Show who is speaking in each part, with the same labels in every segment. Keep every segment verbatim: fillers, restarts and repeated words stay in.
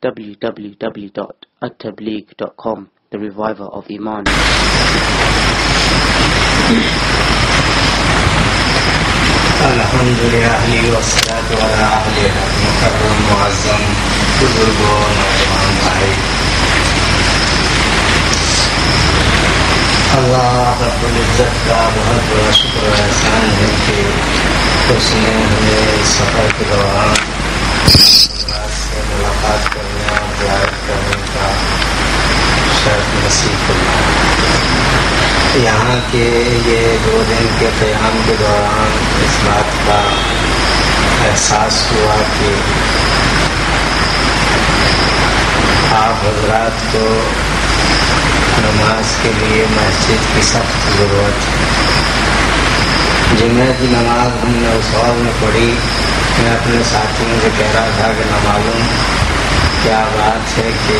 Speaker 1: w w w dot at tabligh dot com, the reviver of Iman.
Speaker 2: الحمدللہ والصلاۃ والسلام علی مکرم معظم بزرگوں نوجوان بھائی، اللہ رب العزت کا بہت بڑا شکر و احسان ہے کہ اس نے ہمیں سفر کے دوران سے ملاقات کرنے اور زیارت کرنے کا شرف نصیب فرمایا۔ یہاں کے یہ دو دن کے قیام کے دوران اس بات کا احساس ہوا کہ آپ حضرات کو نماز کے لیے مسجد کی سخت ضرورت ہے۔ جمعہ کی نماز ہم نے اس ہال میں پڑھی، میں اپنے ساتھیوں سے کہہ رہا تھا کہ نہ معلوم کیا بات ہے کہ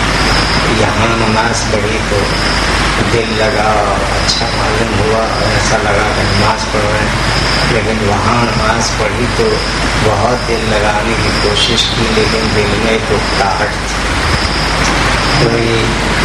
Speaker 2: یہاں نماز پڑھی تو دل لگا اور اچھا معلوم ہوا اور ایسا لگا کہ نماز پڑھ رہے ہیں، لیکن وہاں نماز پڑھی تو بہت دل لگانے کی کوشش کی، لیکن دل میں تو کاہٹ تھی، کوئی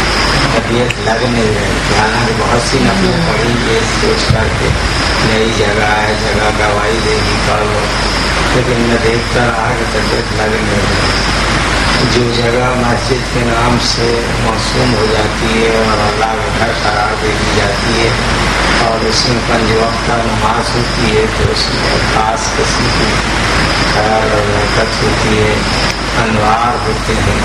Speaker 2: طبیعت لگ نہیں رہی۔ حالانکہ بہت سی نفلیں پڑھی یہ سوچ کر کے نئی جگہ ہے، جگہ گواہی دے گی پڑھ لو، لیکن میں دیکھتا رہا کہ طبیعت لگ نہیں رہی۔ جو جگہ مسجد کے نام سے موسوم ہو جاتی ہے اور اللہ کا گھر قرار دے دی جاتی ہے اور اس میں پنج وقتہ نماز ہوتی ہے تو اس میں خاص قسم کی خیال اور برکت ہوتی ہے، انوار ہوتے ہیں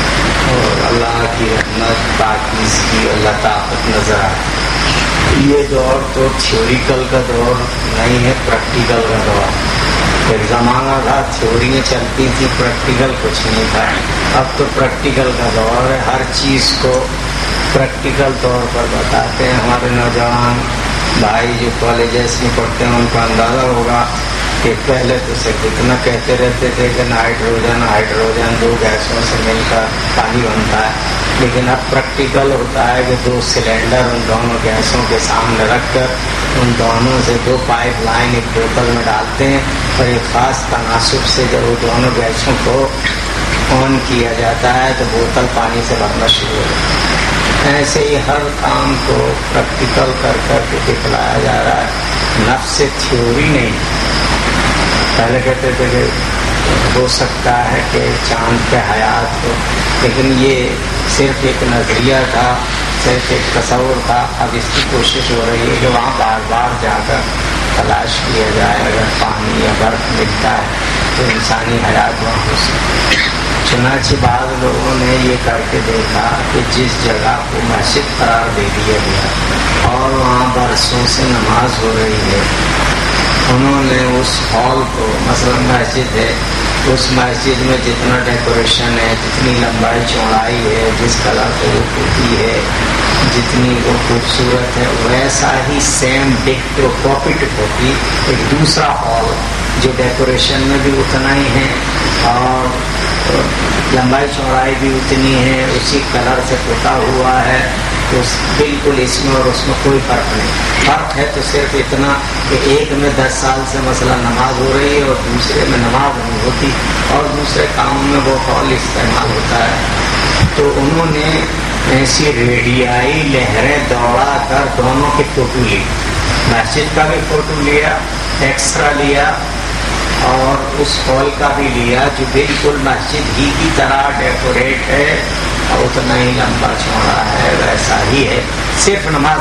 Speaker 2: اور اللہ کی رحمت پاکیزگی اور لطافت نظر آتی ہے۔ یہ دور تو تھیوریکل کا دور نہیں ہے، پریکٹیکل کا دور۔ ایک زمانہ تھا تھیوریاں چلتی تھی، پریکٹیکل کچھ نہیں تھا۔ اب تو پریکٹیکل کا دور ہے، ہر چیز کو پریکٹیکل طور پر بتاتے ہیں۔ ہمارے نوجوان بھائی جو کالجز میں پڑھتے ہیں ان کو اندازہ ہوگا کہ پہلے تو صرف اتنا کہتے رہتے تھے کہ نائٹروجن ہائیڈروجن دو گیسوں سے مل کر پانی بنتا ہے، لیکن اب پریکٹیکل ہوتا ہے کہ دو سلنڈر ان دونوں گیسوں کے سامنے رکھ کر ان دونوں سے دو پائپ لائن ایک بوتل میں ڈالتے ہیں اور ایک خاص تناسب سے جب وہ دونوں گیسوں کو آن کیا جاتا ہے تو بوتل پانی سے بھرنا شروع ہو جاتا ہے۔ ایسے ہی ہر کام کو پریکٹیکل کر کر کے دکھلایا جا رہا ہے، نفس تھیوری نہیں۔ پہلے کہتے تھے کہ ہو سکتا ہے کہ چاند پہ حیات ہو، لیکن یہ صرف ایک نظریہ تھا، صرف ایک تصور تھا۔ اب اس کی کوشش ہو رہی ہے کہ وہاں بار بار جا کر تلاش کیا جائے، اگر پانی یا برف ملتا ہے تو انسانی حیات وہاں ہو سکتی ہے۔ چنانچہ بعض لوگوں نے یہ کر کے دیکھا کہ جس جگہ کو مسجد قرار دے دیا گیا اور وہاں برسوں سے نماز ہو رہی ہے، انہوں نے اس ہال کو، مثلا مسجد ہے، اس مسجد میں جتنا ڈیکوریشن ہے، جتنی لمبائی چوڑائی ہے، جس کلر کو وہ ہوتی ہے، جتنی وہ خوبصورت ہے، ویسا ہی سیم ڈکٹو کاپی ٹو کاپی ایک دوسرا ہال جو ڈیکوریشن میں بھی اتنا ہی ہے اور لمبائی چوڑائی بھی اتنی ہے، اسی کلر سے پوتا ہوا ہے، اس بالکل اس میں اور اس میں کوئی فرق نہیں۔ فرق ہے تو صرف اتنا کہ ایک میں دس سال سے مثلا نماز ہو رہی ہے اور دوسرے میں نماز نہیں ہوتی اور دوسرے کاموں میں وہ ہال استعمال ہوتا ہے۔ تو انہوں نے ایسی ریڈیائی لہریں دوڑا کر دونوں کی فوٹو لی، مسجد کا بھی فوٹو لیا، ایکسٹرا لیا اور اس ہال کا بھی لیا جو بالکل مسجد ہی کی طرح ڈیکوریٹ ہے اور اتنا ہی لمبا چوڑا ہے، ویسا ہی ہے، صرف نماز۔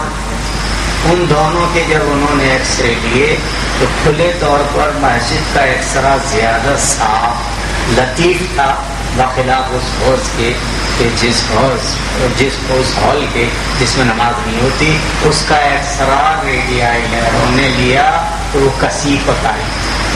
Speaker 2: ان دونوں کے جب انہوں نے ایکس رے لیے تو کھلے طور پر مسجد کا ایکسرا زیادہ صاف لطیف تھا بخلاف اس حوض کے کہ جس حوض جس حوض ہال کے جس میں نماز نہیں ہوتی، اس کا ایکسرا ریڈیائی لہروں نے لیا تو وہ کثیف پکائی،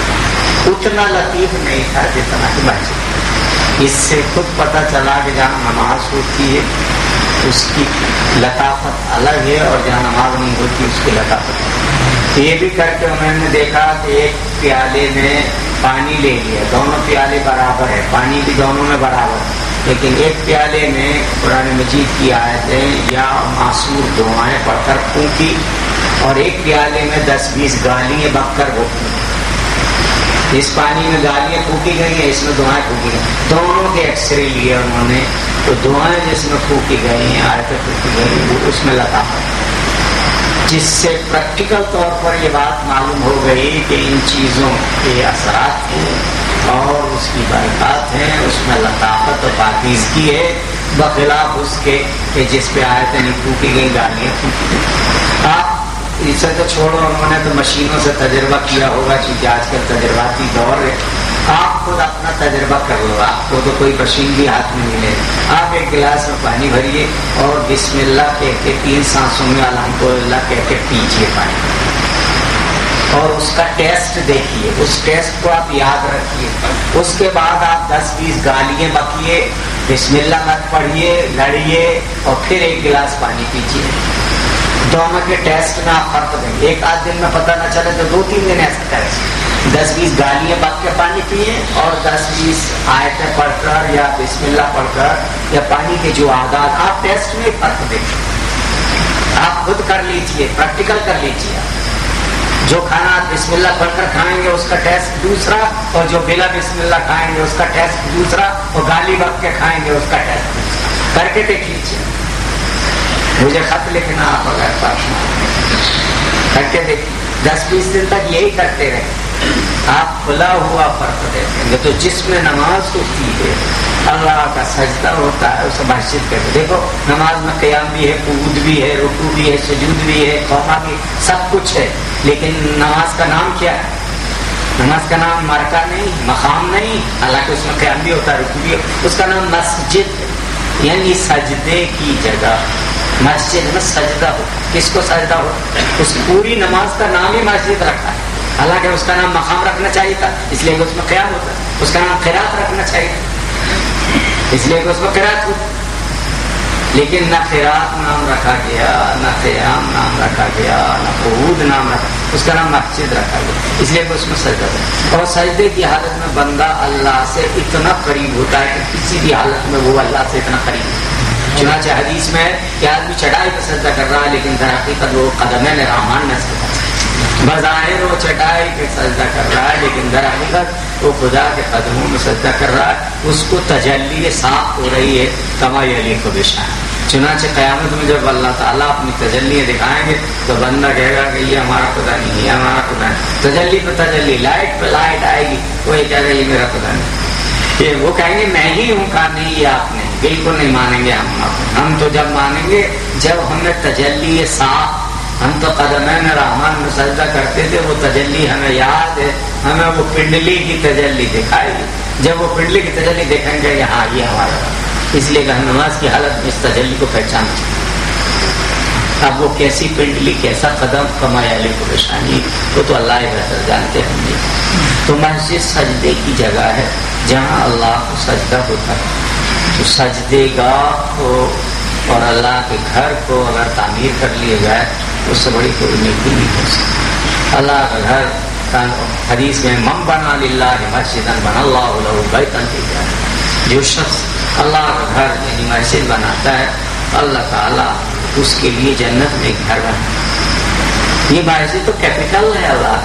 Speaker 2: اتنا لطیف نہیں تھا جتنا کہ مسجد۔ اس سے خود پتہ چلا کہ جہاں نماز ہوتی ہے اس کی لطافت الگ ہے اور جہاں نماز نہیں ہوتی اس کی لطافت۔ یہ بھی کر کے انہوں نے دیکھا کہ ایک پیالے میں پانی لے لیا، دونوں پیالے برابر ہے، پانی بھی دونوں میں برابر ہے، لیکن ایک پیالے میں قرآن مجید کی آیتیں یا معصور دعائیں پڑھ کر پھونکی اور ایک پیالے میں دس بیس گالیاں بک کر وہ پھونکی۔ اس پانی میں گالیاں پھونکی گئی ہیں، اس میں دعائیں پھونکی گئی، دونوں کے ایکس رے لیے انہوں نے، تو دعائیں جس میں پھونکی گئی ہیں، آیتیں پھونکی گئی، وہ اس میں لطافت، جس سے پریکٹیکل طور پر یہ بات معلوم ہو گئی کہ ان چیزوں کے اثرات ہیں اور اس کی برکات ہیں، اس میں لطافت اور پاکیزگی ہے، بخلاف اس کے کہ جس پہ آیتیں نہیں پھونکی گئی، گالیاں پھونکی گئی۔ آپ اسے تو چھوڑو، انہوں نے تو مشینوں سے تجربہ کیا ہوگا، کیونکہ آج کل تجرباتی دور ہے۔ آپ خود اپنا تجربہ کر لو، آپ کو تو کوئی مشین بھی ہاتھ میں ملے، آپ ایک گلاس میں پانی بھریے اور بسم اللہ کہہ کے تین سانسوں میں الحمدللہ کہہ کے پیجیے پانی، اور اس کا ٹیسٹ دیکھیے، اس ٹیسٹ کو آپ یاد رکھیے، اس کے بعد آپ دس بیس گالیاں بکیے، بسم اللہ مت پڑھیے، لڑیے، اور پھر ایک گلاس پانی پیجیے۔ دونوں کے ٹیسٹ میں آپ فرق دیں گے۔ ایک آدھ دن میں پتہ نہ چلے تو دو تین دن ایسا کریں، دس بیس گالیاں بک کے پانی پیئے اور دس بیس آیتیں پڑھ کر یا بسم اللہ پڑھ کر یا پانی کے جو عادات، آپ ٹیسٹ میں فرق دیکھیں، آپ خود کر لیجئے، پریکٹیکل کر لیجئے۔ جو کھانا آپ بسم اللہ پڑھ کر کھائیں گے اس کا ٹیسٹ دوسرا، اور جو بلا بسم اللہ کھائیں گے اس کا ٹیسٹ دوسرا، اور گالی بک کے کھائیں گے اس کا ٹیسٹ دوسرا۔ کر کے دیکھ لیجیے، مجھے خط لکھنا آپ اگر پاس کر کے دیکھیے، دس بیس دن تک یہی کرتے رہے، آپ کھلا ہوا فرق دیکھیں گے۔ تو جس میں نماز ہوتی ہے، اللہ کا سجدہ ہوتا ہے، اسے مسجد کہتے ہیں۔ دیکھو نماز میں قیام بھی ہے، قعود بھی ہے، رکوع بھی ہے، سجود بھی ہے، قوما بھی، سب کچھ ہے، لیکن نماز کا نام کیا ہے؟ نماز کا نام مرکع نہیں، مقام نہیں، حالانکہ اس میں قیام بھی ہوتا ہے، رکوع بھی ہوتا ہے، اس کا نام مسجد ہے، یعنی سجدے کی جگہ۔ مسجد میں سجدہ ہو، کس کو سجدہ ہو؟ اس پوری نماز کا نام ہی مسجد رکھا ہے، حالانکہ اس کا نام مقام رکھنا چاہیے تھا، اس لیے کہ اس میں قیام ہوتا ہے۔ اس کا نام قرات رکھنا چاہیے تھا، اس لیے کہ اس میں قرات ہوتا، لیکن نہ قرات نام رکھا گیا، نہ قیام نام رکھا گیا، نہ قعود نام رکھا، اس کا نام مسجد رکھا گیا، اس لیے کہ اس میں سجدہ ہے۔ اور سجدے کی حالت میں بندہ اللہ سے اتنا قریب ہوتا ہے کہ کسی بھی حالت میں وہ اللہ سے اتنا قریب ہوتا ہے۔ چنانچہ حدیث میں کہ آدمی چڑھائی پہ سجدہ کر رہا ہے، لیکن در حقیقت وہ قدمین رحمان میں سجدہ کر رہا ہے، بظاہر وہ چٹائی پہ سجدہ کر رہا ہے، لیکن در حقیقت وہ خدا کے قدموں میں سجدہ کر رہا ہے، اس کو تجلی صاف ہو رہی ہے، کما یلیق بشان۔ چنانچہ قیامت میں جب اللہ تعالیٰ اپنی تجلیاں دکھائیں گے تو بندہ کہے گا کہ یہ ہمارا خدا نہیں، یہ ہمارا خدا نہیں۔ تجلی پہ تجلی، لائٹ پہ لائٹ آئے گی، وہ یہ کہے گا یہ میرا خدا نہیں، یہ وہ کہیں گے میں ہی ہوں، کہا نہیں یہ آپ نے، بالکل نہیں مانیں گے ہم آپ۔ ہم تو جب مانیں گے جب ہمیں تجلی صاف، ہم تو قدمین رحمان میں سجدہ کرتے تھے، وہ تجلی ہمیں یاد ہے، ہمیں وہ پنڈلی کی تجلی دکھائے گی، جب وہ پنڈلی کی تجلی دیکھیں گے یہاں یہ ہمارا، اس لیے کہ ہم نماز کی حالت میں اس تجلی کو پہچان سکتے۔ اب وہ کیسی پنڈلی، کیسا قدم، کما یلیق بشانی، وہ تو اللہ ہی بہتر جانتے ہوں گے۔ تو مسجد سجدے کی جگہ ہے جہاں اللہ کو سجدہ ہوتا ہے، تو سجدے گاہ کو اور اللہ کے گھر کو اگر تعمیر کر لیا جائے اس سے بڑی کوئی نیکی نہیں ہو سکتی۔ اللہ کا گھر، حدیث میں من بنا للہ مسجدا بنا اللہ لہ بیتا فی الجنہ، جو شخص اللہ کا گھر یعنی مسجد بناتا ہے، اللہ تعالیٰ اس کے لیے جنت میں ایک گھر بناتا ہے۔ یہ مسجد تو کیپٹل ہے اللہ،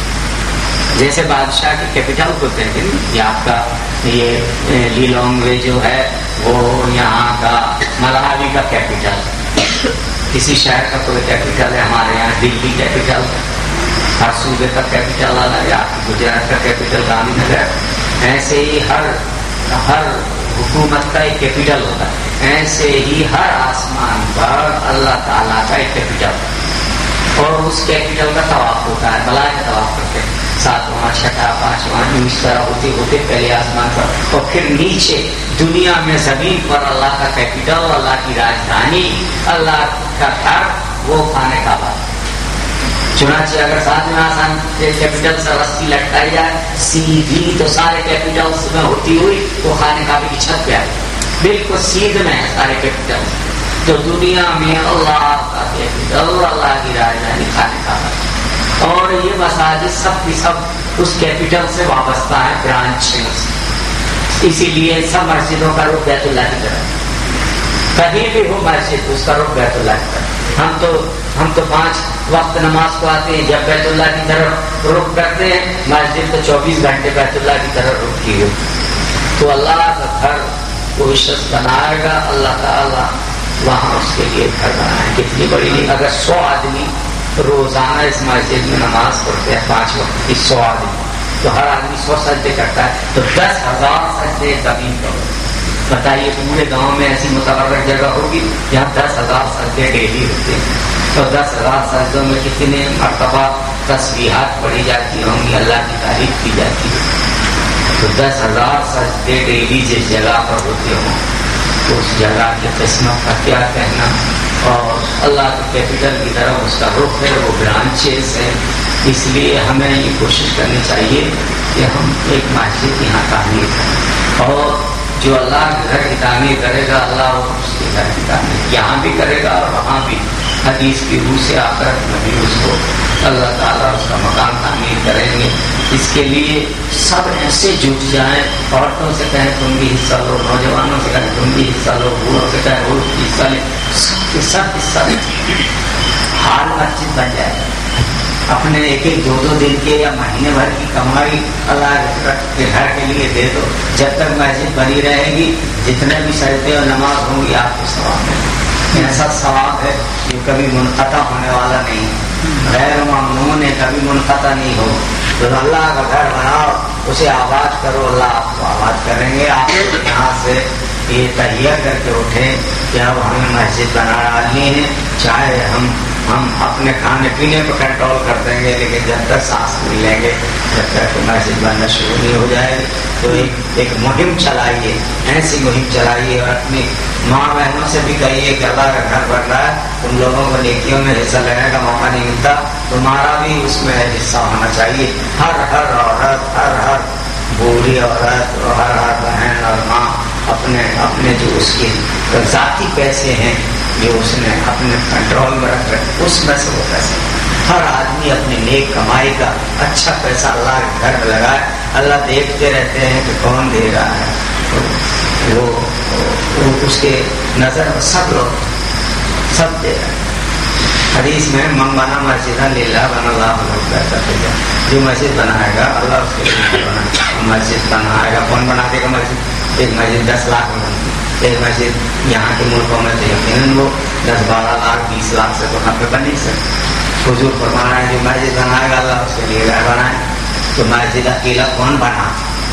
Speaker 2: جیسے بادشاہ کی کیپٹل ہوتے ہیں، یہ آپ کا یہ لیلونگ وے جو ہے وہ یہاں کا ملاوی کا کیپٹل، کسی شہر کا کوئی کیپٹل ہے، ہمارے یہاں دلی کیپٹل، ہر صوبے کا کیپٹل الگ ہے، آپ کی گجرات کا کیپٹل گاندھی نگر، ایسے ہی ہر ہر حکومت کا ایک کیپٹل ہوتا ہے، ایسے ہی ہر آسمان پر اللہ تعالیٰ کا ایک کیپٹل ہوتا ہے، اور اس کیپٹل کا طواف ہوتا ہے، بلائے کا طواف کرتے ہیں، ساتواں چھٹا پانچواں اس طرح ہوتے ہوتے پہلے آسمان پر، اور پھر نیچے دنیا میں زمین پر اللہ کا کیپٹل، اللہ کی راجدھانی، اللہ کا گھر، وہ خانہ کعبہ۔ چنانچہ اگر ساتویں آسمان کے کیپٹل سے رسی لٹکائی جائے سیدھی تو سارے کیپٹلس میں ہوتی ہوئی وہ خانہ کعبے کی چھت پہ آئی، بالکل سیدھ میں ہے سارے کیپٹل۔ تو دنیا میں اللہ کا کیپٹل، اللہ کی راجدھانی خانہ کعبہ، اور یہ مساجد سب کی سب اس کیپٹل سے وابستہ ہے، برانچ، اسی لیے سب مسجدوں کا رخ بیت اللہ کی طرف، کہیں بھی ہو مسجد اس کا رخ بیت اللہ کی طرف۔ ہم تو ہم تو پانچ وقت نماز کو آتے ہیں، جب بیت اللہ کی طرف رخ کرتے ہیں مسجد تو چوبیس گھنٹے بیت اللہ کی طرف رخ کی ہو. تو اللہ کا گھر کوئی شخص بنائے گا، اللہ تعالیٰ وہاں اس کے لیے گھر بنائے. کتنی بڑی نہیں، اگر سو آدمی روزانہ اس مسجد میں نماز پڑھتے ہیں پانچ وقت کی، سو آدمی تو ہر آدمی سو سجدے کرتا ہے تو دس ہزار سجدے کبھی کرو. بتائیے پورے گاؤں میں ایسی متبرک جگہ ہوگی جہاں دس ہزار سجدے ڈیلی ہوتے ہیں، تو دس ہزار سجدوں میں کتنے مرتبہ تسبیحات پڑھی جاتی ہوں گی، اللہ کی تعریف کی جاتی ہے. تو دس ہزار سجدے ڈیلی جس جگہ پر ہوتے ہوں تو اس جگہ کی قسمت کا کیا کہنا. اور اللہ کے کیپٹل کی طرف اس کا رخ ہے، وہ برانچز ہے. اس لیے ہمیں یہ کوشش کرنی چاہیے کہ ہم ایک مسجد یہاں تعمیر کریں، اور جو اللہ کے گھر کی تعمیر کرے گا اللہ اس کے گھر کی تعمیر یہاں بھی کرے گا اور وہاں بھی. حدیث کی روح سے آ کر نبی اس کو اللہ تعالیٰ اس کا مکان تعمیر کریں گے. اس کے لیے سب ایسے جٹ جائیں، عورتوں سے کہیں تم بھی حصہ لو، نوجوانوں سے کہیں تم بھی حصہ لو، بوڑھوں سے کہیں وہ بھی حصہ لیں، سب کے سب حصہ لیں. ہال مسجد بن جائے، اپنے ایک ایک دو دو دن کے یا مہینے بھر کی کمائی اللہ کے گھر کے لیے دے دو. جب تک مسجد بنی رہے گی جتنے بھی سجدے اور نماز ہوں گی آپ کو ثواب ہے. ایسا ثواب ہے جو کبھی منقطع ہونے والا نہیں، غیر ممنون ہے، کبھی منقطع نہیں ہو. تو اللہ کا گھر بناؤ، اسے آباد کرو، اللہ آپ کو آباد کریں گے. آپ یہاں سے یہ تہیا کر کے اٹھیں کہ اب ہمیں مسجد بنا ڈالنی ہے، چاہے ہم ہم اپنے کھانے پینے پر کنٹرول کر دیں گے، لیکن جب تک سانس ملیں گے، جب تک مسجد بننا شروع نہیں ہو جائے گی. تو ایک ایک مہم چلائیے، ایسی مہم چلائیے، اور اپنی ماں بہنوں سے بھی کہیے کہ اللہ کا گھر بن رہا ہے، تم لوگوں کو نیکیوں میں حصہ لینے کا موقع نہیں ملتا، تمہارا بھی اس میں حصہ ہونا چاہیے. ہر ہر عورت، ہر ہر بوڑھی عورت، اور ہر ہر بہن اور ماں اپنے اپنے جو اس کے ذاتی پیسے ہیں جو اس نے اپنے کنٹرول میں رکھ رکھے، اس میں سے وہ پیسے ہر آدمی اپنی نیک کمائی کا اچھا پیسہ اللہ کے گھر میں لگائے. اللہ دیکھتے رہتے ہیں کہ کون دے رہا ہے، وہ, وہ اس کے نظر میں سب لوگ سب دے رہے ہیں. حدیث میں من بنا مسجد للہ بنا اللہ، جو مسجد بنائے گا اللہ اس کے لیے بنا مسجد بنائے گا. کون بنا دے گا مسجد؟ ایک مسجد دس لاکھ میں بنتی، ایک مسجد یہاں کے ملکوں میں تو یقیناً وہ دس بارہ لاکھ بیس لاکھ سے تو وہاں پہ بن نہیں سکتے. حضور فرمانا ہے جو مسجد بنائے گا اللہ اس کے لیے گھر بنائے. تو مسجد اکیلا کون بنا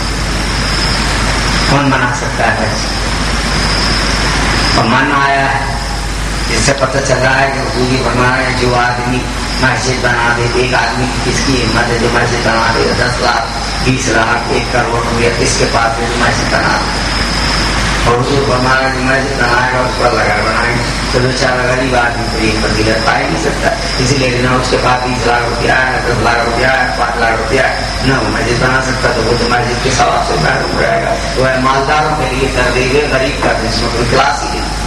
Speaker 2: کون بنا سکتا ہے مسجد؟ اور من آیا ہے جس سے پتہ چل رہا ہے کہ حضور یہ فرمانا ہے جو آدمی مسجد بنا دے، ایک آدمی کس کی ہمت ہے جو مسجد بنا دے، دس لاکھ بیس لاکھ ایک کروڑ ہو گیا کس کے پاس ہے جو مسجد بنا دے. اور حضور فرمانا جو مسجد بنائے گا اس پر لگا بنائیں گے تو بیچارہ غریب آدمی کو یہ فضیلت پا ہی نہیں سکتا. اسی لیے نہ اس کے پاس بیس لاکھ روپیہ ہے، نہ دس لاکھ روپیہ ہے، پانچ لاکھ روپیہ ہے، نہ وہ مسجد بنا سکتا. تو وہ تو مسجد کے ثواب سے محروم رہے گا. تو مالداروں کے لیے کر دے گے، غریب کا جس میں کوئی کلاس ہی نہیں.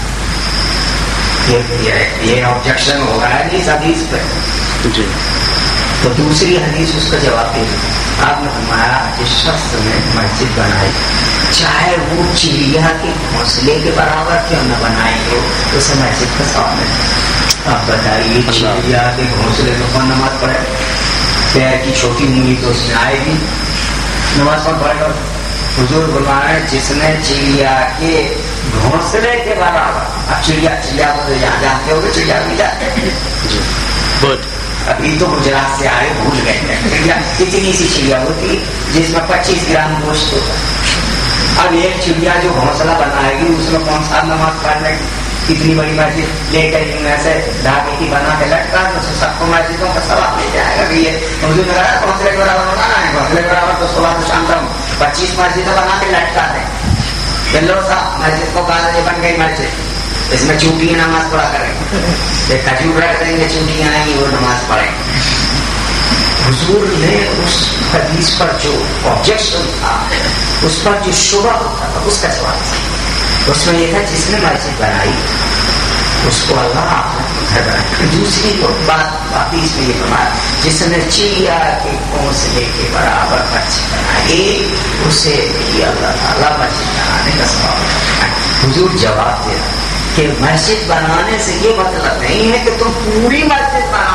Speaker 2: یہ آبجیکشن ہو رہا ہے اس حدیث پہ.
Speaker 1: جی.
Speaker 2: تو دوسری حدیث اس کا جواب دے دی. آپ نے فرمایا جس شخص نے مسجد بنائی چاہے وہ چڑیا کے گھونسلے کے برابر کیوں نہ بنائی ہو اسے مسجد کا ثواب ہے. آپ بتائیے چڑیا کے گھونسلے میں کون نماز پڑھے؟ پیر کی چھوٹی انگلی تو اس میں آئے گی، نماز کون پڑھے گا؟ حضور فرمایا جس نے چڑیا کے گھونسلے کے برابر. اب چڑیا چڑیا کو تو یہاں جانتے ہو گے، چڑیا بھی جانتے ہیں. ابھی تو گجرات سے آئے بھول گئے ہیں. چڑیا اتنی سی چڑیا ہوتی جس میں پچیس گرام گوشت ہوتا. اب ایک چڑیا جو گھونسلہ بنائے گی اس میں کون سا نماز پڑھنے کی؟ اتنی بڑی مسجد لے کر ایسے دھاگے کی بنا کے لٹکا تو سب کو مسجدوں کا ثواب مل جائے گا. یہ حضور نے کہا گھونسلے کے برابر بنانا ہے، گھونسلے کے برابر تو صبح تو شام تک پچیس مسجدیں بنا کے لٹکا دیں. چلو صاحب مسجد کو کہا بن گئی مسجد، اس میں چونٹیاں نماز پڑھا کریں، کھجور رکھ دیں گے چونٹیاں آئیں گی وہ نماز پڑھیں. حضور نے اس حدیث پر جو آبجیکشن تھا، اس پر جو شبہ ہوتا تھا اس کا جواب تھا. اس میں یہ تھا جس نے مسجد بنائی اس کو اللہ گھر بنائی. دوسری بات باقی اس میں یہ فرمایا جس نے چڑیا کے گھونسلے کے برابر مسجد بنائی اسے بھی اللہ تعالیٰ مسجد بنانے کا ثواب. حضور جواب دے رہا کہ مسجد بنانے سے یہ مطلب نہیں ہے کہ تم پوری مسجد بنا.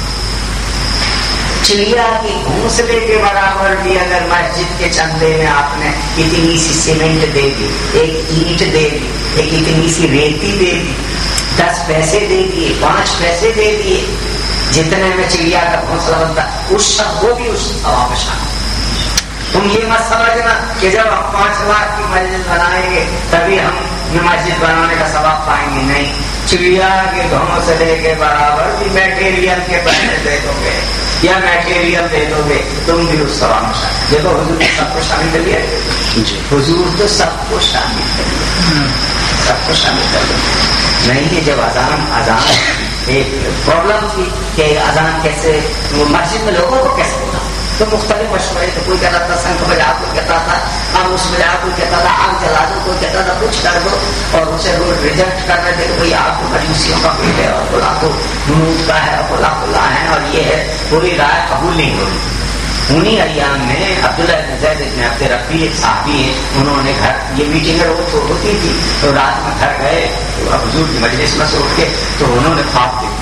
Speaker 2: چڑیا کے گھونسلے کے برابر بھی اگر مسجد کے چندے میں آپ نے اتنی سی سیمنٹ دے دی, ایک اینٹ دے دی, ایک اتنی سی ریتی دے دی, دس پیسے دے دیے, پانچ پیسے دے دیے, جتنے میں چڑیا کا گھونسلہ بنتا اس سب وہ بھی اس ثواب میں شامل. تم یہ مت سمجھنا کہ جب ہم پانچ لاکھ کی مسجد بنائیں گے تبھی ہم مسجد بنانے کا ثواب پائیں گے. نہیں, چڑیا کے گھونسلے کے برابر بھی میٹیریل کے پیسے دے دو گے یا میٹیریل دے دو گے تم بھی اس ثواب میں شامل. دیکھو حضور نے سب کو شامل کر لیا. حضور تو سب کو شامل کر لیا, سب کو شامل کر لیا. نہیں کہ جب اذان اذان ایک پرابلم تھی کہ اذان کیسے مسجد میں لوگوں کو کیسے ہوتا, تو مختلف مشورے تھے. کوئی کہتا تھا سنکھ بجا, کوئی کہتا تھا ہم اس بجا, کوئی کہتا تھا آگ جلا دو, کوئی کہتا تھا کچھ کر دو, اور اسے روز ریجیکٹ کر رہے تھے کہ بھائی آپ کو مجوسیوں کا پیٹ ہے اور بلا تو جنوب کا ہے اور بلا بلا ہے اور یہ ہے. پوری رائے قبول نہیں ہوئی. انہیں ایام میں عبداللہ بن زید بن عبد ربی ایک صحابی ہیں, انہوں نے گھر, یہ میٹنگیں روز ہوتی تھی تو رات میں گھر گئے حضور کی مجلس میں سے اٹھ کے, تو انہوں نے خواب دی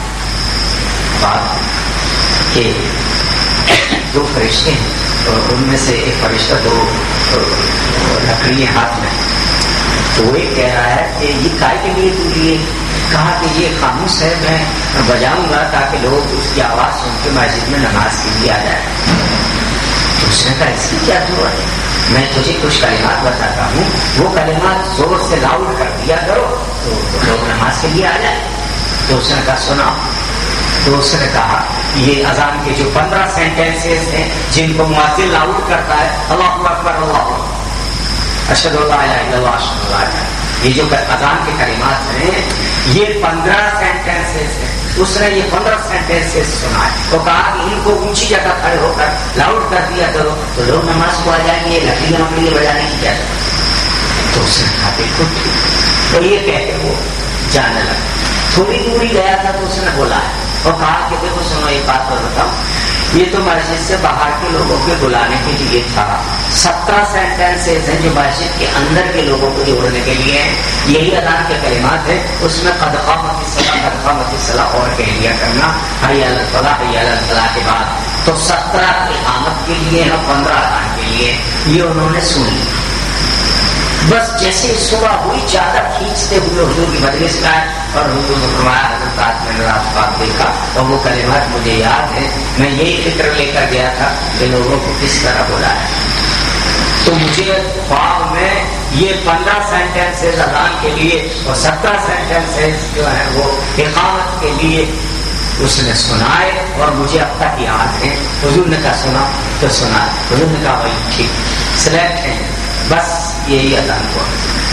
Speaker 2: بات کہ دو فرشتے ہیں اور ان میں سے ایک فرشتہ دو لکڑی ہاتھ میں, تو وہ ایک کہہ رہا ہے کہ یہ کائے کے لیے تو لیے. کہا کہ یہ خاموش ہے, میں بجاؤں گا تاکہ لوگ اس کی آواز سن کے مسجد میں نماز کے لیے آ جائے. تو اس نے کہا اس کی کیا ضرورت ہے, میں تجھے کچھ کلمات بتاتا ہوں, وہ کلمات زور سے لاؤڈ کر دیا کرو تو لوگ نماز کے لیے آ جائے. تو اس نے کہا سنا. تو اس نے کہا یہ اذان کے جو پندرہ سینٹینسز ہیں جن کو مؤذن لاؤڈ کرتا ہے, اللہ اکبر اللہ اکبر اشہد ان لا الہ الا اللہ اشہد ان لا الہ الا اللہ, یہ جو اذان کے کلمات ہیں یہ پندرہ سینٹینسز ہیں. اس نے یہ پندرہ سینٹینسز سنا ہے, تو کہا کہ ان کو اونچی جگہ کھڑے ہو کر لاؤڈ کر دیا کرو تو لوگ نماز کو آ جائیں گے. لکڑیاں کے لیے بجانے کی کیا ضرورت. تو اس نے کہا بالکل ٹھیک. تو یہ کہہ کے وہ جانے لگا. تھوڑی دوری گیا تھا تو اس نے بولا ہے اور کہا کہ دیکھو سنو ایک بات اور بتاؤ, یہ تو مسجد سے باہر کے لوگوں کے بلانے کے لیے تھا. سترہ سینٹینسز ہیں جو مسجد کے اندر کے لوگوں کو جوڑنے کے لیے ہیں. یہی اذان کے کلمات ہیں, اس میں قد قامت الصلاۃ قد قامت الصلاۃ اور کہہ لیا کرنا حی علی الفلاح حی علی الفلاح کے بعد. تو سترہ اقامت کے لیے اور پندرہ اذان کے لیے. یہ انہوں نے سن لی. بس جیسے صبح ہوئی چادر کھینچتے ہوئے حضور کی مجلس میں آئے اور حضور نے فرمایا حضرت آج میں نے رات خواب دیکھا اور وہ کلمات مجھے یاد ہے, میں یہی فکر لے کر گیا تھا کہ لوگوں کو کس طرح بلایا. تو مجھے خواب میں یہ پندرہ سینٹینسز اذان کے لیے اور سترہ سینٹینسز جو ہیں وہ اقامت کے لیے اس نے سنائے اور مجھے اب تک یاد ہے. حضور نے کہا سنا تو سنا. حضور نے کہا بھائی ٹھیک سلیکٹ ہے, بس یہی اذان کو.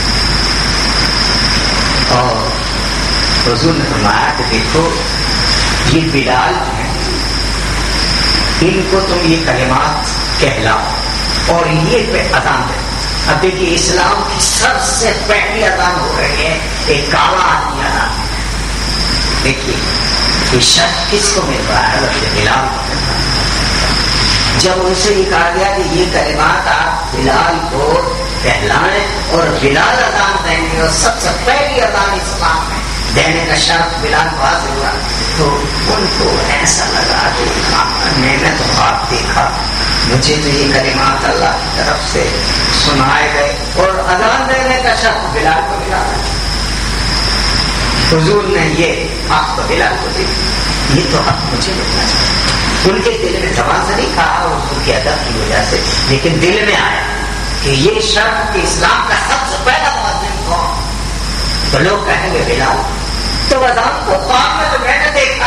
Speaker 2: اور حضور نے فرمایا کہ دیکھو یہ بلال ہیں, ان کو تم یہ کلمات کہلاؤ اور یہ پہ اذان دے. اب دیکھیے اسلام کی سب سے پہلی اذان ہو رہی ہے ایک کالا آدمی اذان. دیکھیے یہ شرط کس کو مل رہا ہے, بلال کو مل رہا ہے. جب ان سے یہ کہا گیا کہ یہ کلمات آپ بلال کو کہلائیں اور بلال اذان دیں گے اور سب سے پہلی اذان اسلام میں دینے کا شرط بلال کو حاصل ہوا, تو ان کو ایسا لگا کہ میں نے تو خواب دیکھا, مجھے تو یہ کلمات اللہ کی طرف سے سنائے گئے اور اذان دینے کا شرط بلال کو ملا. حضور نے یہ حق تو بلال کو دی, یہ تو حق مجھے ملنا چاہیے. ان کے دل میں زبان سے نہیں کہا حضور کے ادب کی وجہ سے, لیکن دل میں آیا کہ یہ شرط کہ اسلام کا سب سے پہلا مؤذن کون, تو لوگ کہیں گے بلال. تو اذان کو خواب میں تو میں نے دیکھا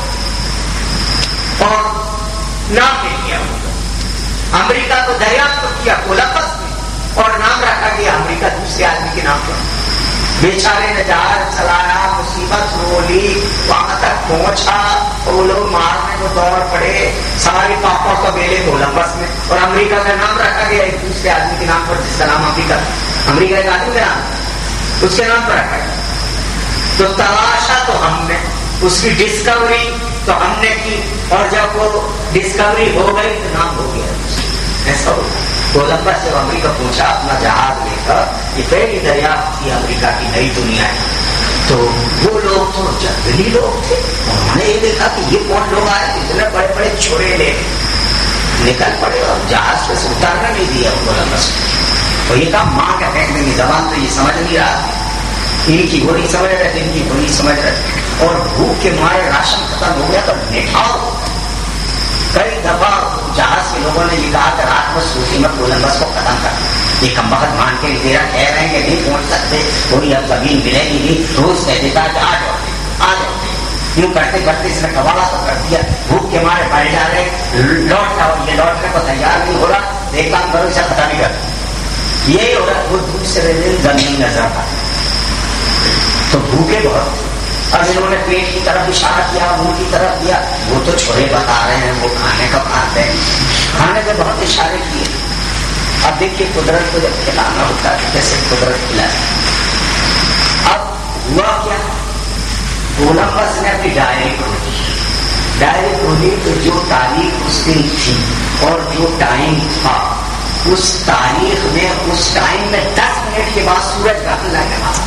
Speaker 2: اور نام لے لیا. امریکہ کو دریافت کیا کولمبس میں اور نام رکھا گیا امریکہ دوسرے آدمی کے نام پر. بیچارے نے جہاز چلایا, مصیبت رو لی, وہاں تک پہنچا اور وہ لوگ مارنے کو دوڑ پڑے. سارے پاپا کا بیلے کولمبس میں اور امریکہ کا نام رکھا گیا ایک دوسرے آدمی کے نام پر جس کا نام امریکہ تھا. امریکہ ایک آدمی کا نام اس کے نام پر رکھا گیا. تو تلاشا تو ہم نے, اس کی ڈسکوری تو ہم نے کی, اور جب وہ ڈسکوری ہو گئی تو نام ہو گیا. ایسا ہو کولمبس جب امریکہ پہنچا اپنا جہاز لے کر, یہ پہلی دریافت تھی امریکہ کی نئی دنیا ہے, تو وہ لوگ تو جنگلی لوگ تھے. انہوں نے یہ دیکھا کہ یہ کون لوگ آئے, اتنے بڑے بڑے چھوڑے لے نکل پڑے اور جہاز پہ سے اتارنا نہیں دیا ان کو لمبس. اور یہ کہا ماں کا پھینک دیں گے, زبان تو یہ سمجھ نہیں رہا, ان کی وہ نہیں سمجھ رہے تھے, ان کی وہ نہیں سمجھ رہے تھے. اور بھوک کے مارے راشن ختم ہو گیا تو نٹھاؤ. کئی دفعہ جہاز کے لوگوں نے یہ کہا کہ رات میں سوچی میں کولمبس کو ختم کر, یہ کم وقت مان کے دے رہا, کہہ رہے ہیں کہ نہیں پہنچ سکتے, کوئی اب زمین ملے گی نہیں, روز کہہ دیتا کہ آ جاؤ آ جاؤ. یوں کرتے کرتے اس نے کباڑا تو کر دیا, بھوک کے مارے پڑے جا رہے, لوٹ جاؤ, یہ لوٹنے کو تیار نہیں ہو رہا, ایک کام کرو اسے ختم نہیں کر. یہی ہو رہا, وہ دوسرے دن زمین نظر آئی تو بھوکے بہت. اب انہوں نے پیٹ کی طرف اشارہ کیا, منہ کی طرف کیا, وہ تو چھوڑے بتا رہے ہیں, وہ کھانے کا کھاتے ہیں, کھانے پہ بہت اشارے کیے. اب دیکھیے قدرت کو جب کھلانا ہوتا ہے کیسے قدرت کھلائے. اب ہوا کیا, کولمبس نے اپنی ڈائری کھولی. ڈائری کھولی تو جو تاریخ اس دن تھی اور جو ٹائم تھا, اس تاریخ میں اس ٹائم میں دس منٹ کے بعد سورج کا لگنے والا.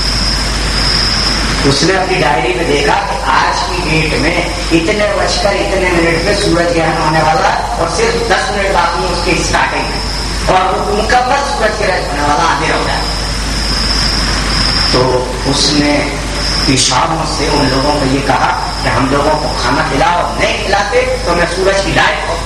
Speaker 2: اس نے اپنی ڈائری میں دیکھا کہ آج کی ڈیٹ میں اتنے بج کر اتنے منٹ میں سورج گرہن ہونے والا, اور صرف دس منٹ باقی اس کی اسٹارٹنگ میں, اور وہ مکمل سورج گرہن ہونے والا اندھیرا ہو جائے. تو اس نے اشاروں سے ان لوگوں کو یہ کہا کہ ہم لوگوں کو کھانا کھلاؤ, نہیں کھلاتے تو میں سورج کی لائٹ کو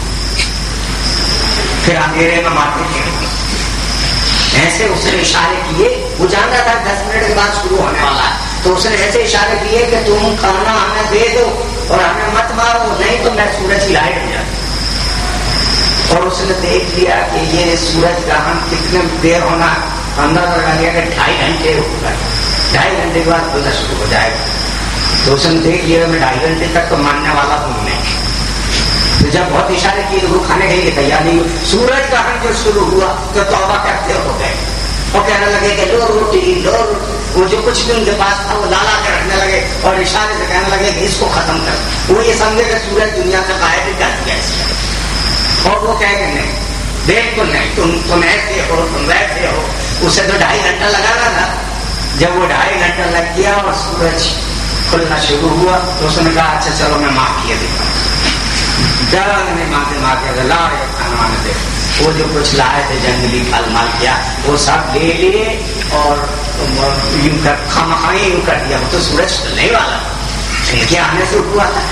Speaker 2: پھر اندھیرے میں مارتے تھے. ایسے اس نے اشارے کیے, وہ جانتا تھا دس منٹ کے بعد شروع ہونے والا ہے, تو اس نے ایسے اشارے کیے کہ تم کھانا ہمیں دے دو اور ہمیں مت مارو, نہیں تو میں سورج کی لائٹ ہو جاتی. اور اس نے دیکھ لیا کہ یہ سورج گرہن کتنے دیر ہونا, اندازہ لگا لیا کہ ڈھائی گھنٹے ہوگا, ڈھائی گھنٹے کے بعد کھلنا شروع ہو جائے گا. تو اس نے دیکھ لیا میں ڈھائی گھنٹے تک تو ماننے والا ہوں نہیں. تو جب بہت اشارے کیے تو وہ کھانے کے لیے تیار نہیں. سورج گرہن جو شروع ہوا تو توبہ کرتے ہو گئے اور کہنے لگے کہ لو روٹی لو روٹی. وہ جو کچھ بھی ان کے پاس تھا وہ لالا کے رکھنے لگے اور اشارے سے کہنے لگے کہ اس کو ختم کر. وہ یہ سمجھے کہ سورج دنیا سے غائب ہی کر دیا اس کو, اور وہ کہہ کہ نہیں دیکھ تو نہیں, تم تم ایسے ہو تم ویسے ہو. اسے تو ڈھائی گھنٹہ لگانا تھا. جب وہ ڈھائی گھنٹہ لگ گیا اور سورج کھلنا شروع ہوا تو اس نے کہا اچھا چلو میں ماں کیے دیتا ہوں. نہیں مانتے ماں کے لا کھانا آنے دے. وہ جو کچھ لائے تھے جنگلی پھل مال کیا وہ سب لے لیے اور یوں کر خامخائی یوں کر دیا. وہ تو سورج کھلنے والا ان کے آنے سے ہوا تھا.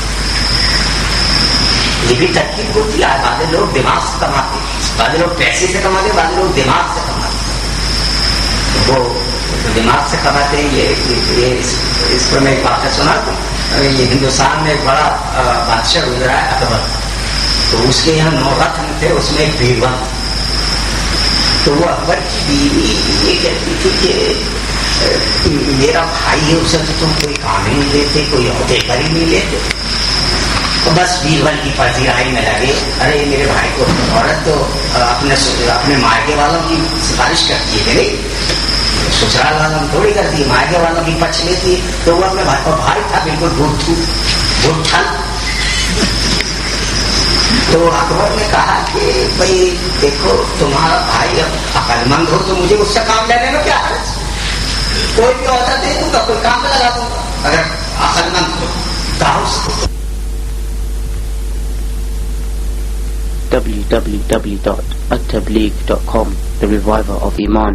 Speaker 2: یہ بھی ترکیب ہوتی ہے. بعض لوگ دماغ سے کماتے, بعض لوگ پیسے سے کماتے, بعض لوگ دماغ سے کماتے. وہ دماغ سے کماتے ہیں. یہ اس پر میں ایک واقعہ سنا تھا. یہ ہندوستان میں ایک بڑا بادشاہ گزرا ہے اکبر, تو اس کے یہاں نو رتن تھے, اس میں ایک بیوہ. تو وہ اکبر کی بیوی یہ کہتی تھی کہ میرا بھائی ہے, اسے تو تم کوئی کام ہی نہیں لیتے, کوئی عہدے پر ہی نہیں لیتے. تو بس بیربل کی پذیرائی میں لگے, ارے میرے بھائی کو عورت تو اپنے اپنے مائکے والوں کی سفارش کرتی ہے کہ نہیں, سسرال والوں نے تھوڑی کرتی, مائکے والوں کی پچ لیتی. تو وہ اپنے بھائی کو, بھائی تھا بالکل بھٹھو بھٹھل. تو اکبر نے کہا کہ بھائی دیکھو تمہارا بھائی عقل مند ہو تو مجھے اس سے کام لینے میں کیا حرج, کوئی بھی عہدہ دے دوں گا, کوئی کام میں لگا دوں گا اگر عقل مند ہو. کہا اس کو
Speaker 1: w w w dot at tabligh dot com, the reviver of Iman.